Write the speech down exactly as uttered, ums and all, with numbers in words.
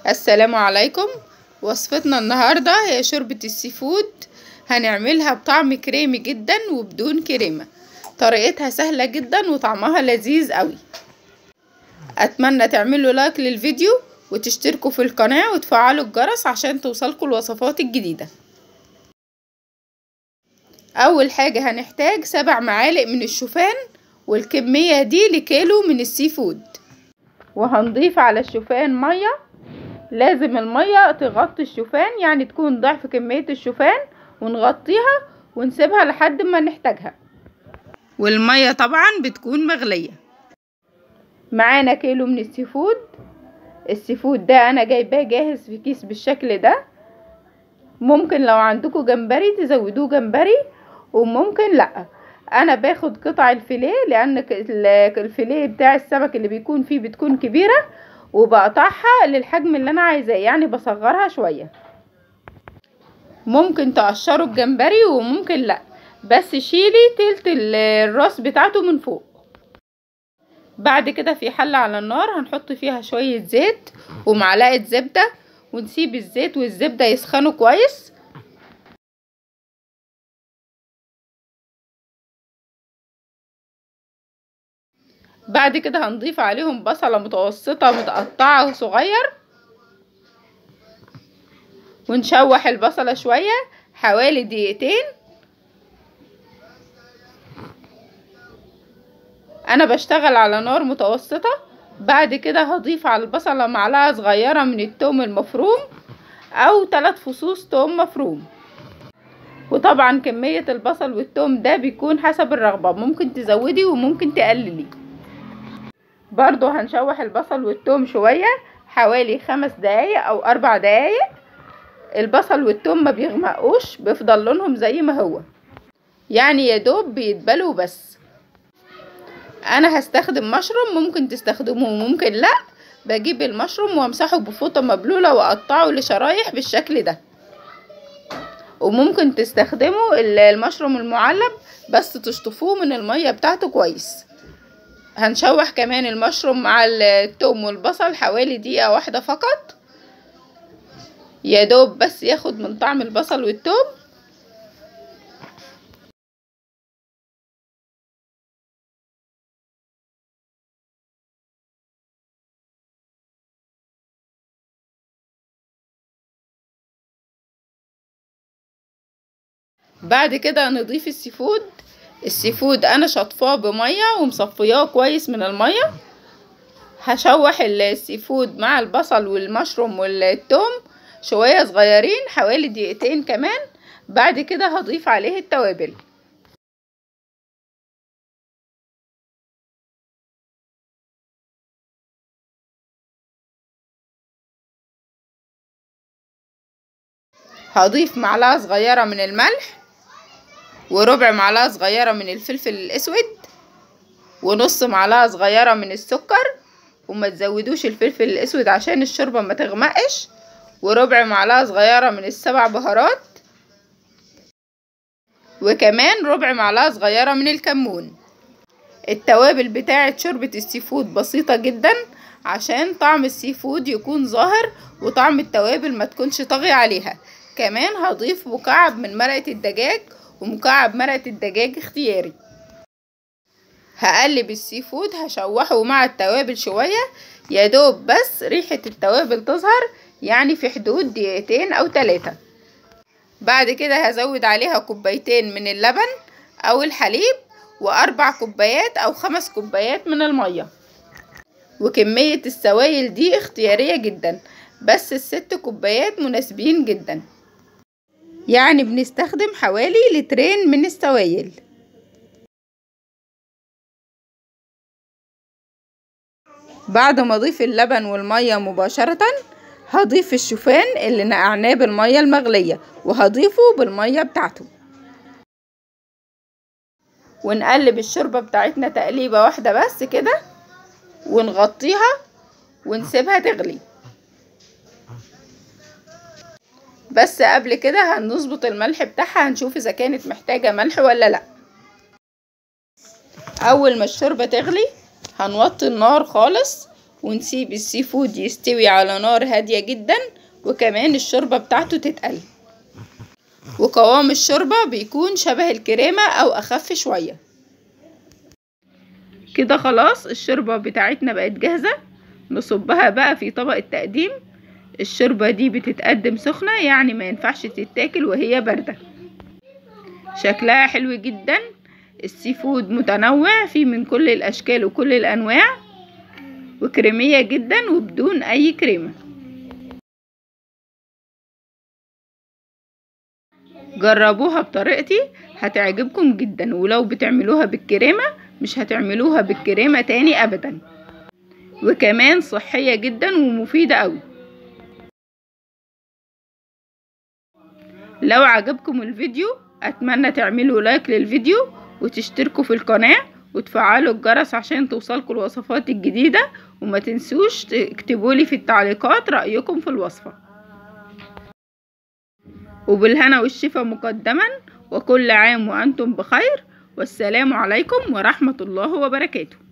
السلام عليكم. وصفتنا النهاردة هي شوربة السي فود. هنعملها بطعم كريمي جدا وبدون كريمة. طريقتها سهلة جدا وطعمها لذيذ قوي. اتمنى تعملوا لايك للفيديو وتشتركوا في القناة وتفعلوا الجرس عشان توصلكوا الوصفات الجديدة. اول حاجة هنحتاج سبع معالق من الشوفان، والكمية دي لكيلو من السي فود. وهنضيف على الشوفان مية. لازم المية تغطي الشوفان، يعني تكون ضعف كمية الشوفان، ونغطيها ونسيبها لحد ما نحتاجها. والمية طبعا بتكون مغلية. معانا كيلو من السي فود. السي فود ده انا جايباه جاهز في كيس بالشكل ده. ممكن لو عندكم جمبري تزودوه جمبري، وممكن لا. انا باخد قطع الفيليه لان الفيليه بتاع السمك اللي بيكون فيه بتكون كبيرة، وبقطعها للحجم اللي انا عايزاه، يعني بصغرها شوية. ممكن تقشروا الجمبري وممكن لا، بس شيلي تلت الراس بتاعته من فوق. بعد كده في حلة على النار هنحط فيها شوية زيت ومعلقة زبدة، ونسيب الزيت والزبدة يسخنوا كويس. بعد كده هنضيف عليهم بصلة متوسطة متقطعة صغير، ونشوح البصلة شوية حوالي دقيقتين. انا بشتغل على نار متوسطة. بعد كده هضيف على البصلة معلقة صغيرة من الثوم المفروم او ثلاث فصوص ثوم مفروم. وطبعا كمية البصل والثوم ده بيكون حسب الرغبة، ممكن تزودي وممكن تقللي. برضو هنشوح البصل والثوم شوية حوالي خمس دقايق او اربع دقايق. البصل والثوم ما بيغمقوش، بيفضل لونهم زي ما هو، يعني يا دوب بيتبلوا بس. انا هستخدم مشروم، ممكن تستخدموه وممكن لا. بجيب المشروم وامسحه بفوطة مبلولة واقطعه لشرايح بالشكل ده. وممكن تستخدموا المشروم المعلب بس تشطفوه من المية بتاعته كويس. هنشوح كمان المشروم مع الثوم والبصل حوالي دقيقة واحدة فقط، يا دوب بس ياخد من طعم البصل والثوم. بعد كده نضيف السي فود. السي فود انا شطفاه بميه ومصفياه كويس من الميه. هشوح السي فود مع البصل والمشروم والثوم شويه صغيرين حوالي دقيقتين كمان. بعد كده هضيف عليه التوابل. هضيف معلقه صغيره من الملح، وربع معلقه صغيره من الفلفل الاسود، ونص معلقه صغيره من السكر، وما تزودوش الفلفل الاسود عشان الشوربه ما تغمقش، وربع معلقه صغيره من السبع بهارات، وكمان ربع معلقه صغيره من الكمون. التوابل بتاعه شوربه السي فود بسيطه جدا عشان طعم السي فود يكون ظاهر وطعم التوابل ما تكونش طاغي عليها. كمان هضيف مكعب من مرقه الدجاج، ومكعب مرقه الدجاج اختياري. هقلب السي فود، هشوحه مع التوابل شويه يا دوب بس ريحه التوابل تظهر، يعني في حدود دقيقتين او ثلاثة. بعد كده هزود عليها كوبايتين من اللبن او الحليب، واربع كوبايات او خمس كوبايات من الميه. وكميه السوائل دي اختياريه جدا، بس الست كوبايات مناسبين جدا، يعني بنستخدم حوالي لترين من السوائل. بعد ما اضيف اللبن والميه مباشره هضيف الشوفان اللي نقعناه بالميه المغليه، وهضيفه بالميه بتاعته، ونقلب الشوربه بتاعتنا تقليبه واحده بس كده، ونغطيها ونسيبها تغلي. بس قبل كده هنظبط الملح بتاعها، هنشوف اذا كانت محتاجه ملح ولا لا. اول ما الشوربه تغلي هنوطي النار خالص، ونسيب السي فود يستوي على نار هادية جدا، وكمان الشوربة بتاعته تتقل، وقوام الشوربة بيكون شبه الكريمة او اخف شوية. كده خلاص الشوربة بتاعتنا بقت جاهزة. نصبها بقى في طبق التقديم. الشوربة دي بتتقدم سخنة، يعني ما ينفعش تتاكل وهي باردة. شكلها حلو جدا. السي فود متنوع، فيه من كل الاشكال وكل الانواع، وكريمية جدا وبدون اي كريمة. جربوها بطريقتي هتعجبكم جدا، ولو بتعملوها بالكريمة مش هتعملوها بالكريمة تاني ابدا، وكمان صحية جدا ومفيدة قوي. لو عجبكم الفيديو اتمنى تعملوا لايك للفيديو، وتشتركوا في القناة، وتفعلوا الجرس عشان توصلكوا الوصفات الجديدة، وما تنسوش تكتبولي في التعليقات رأيكم في الوصفة. وبالهنا والشفا مقدما، وكل عام وأنتم بخير، والسلام عليكم ورحمة الله وبركاته.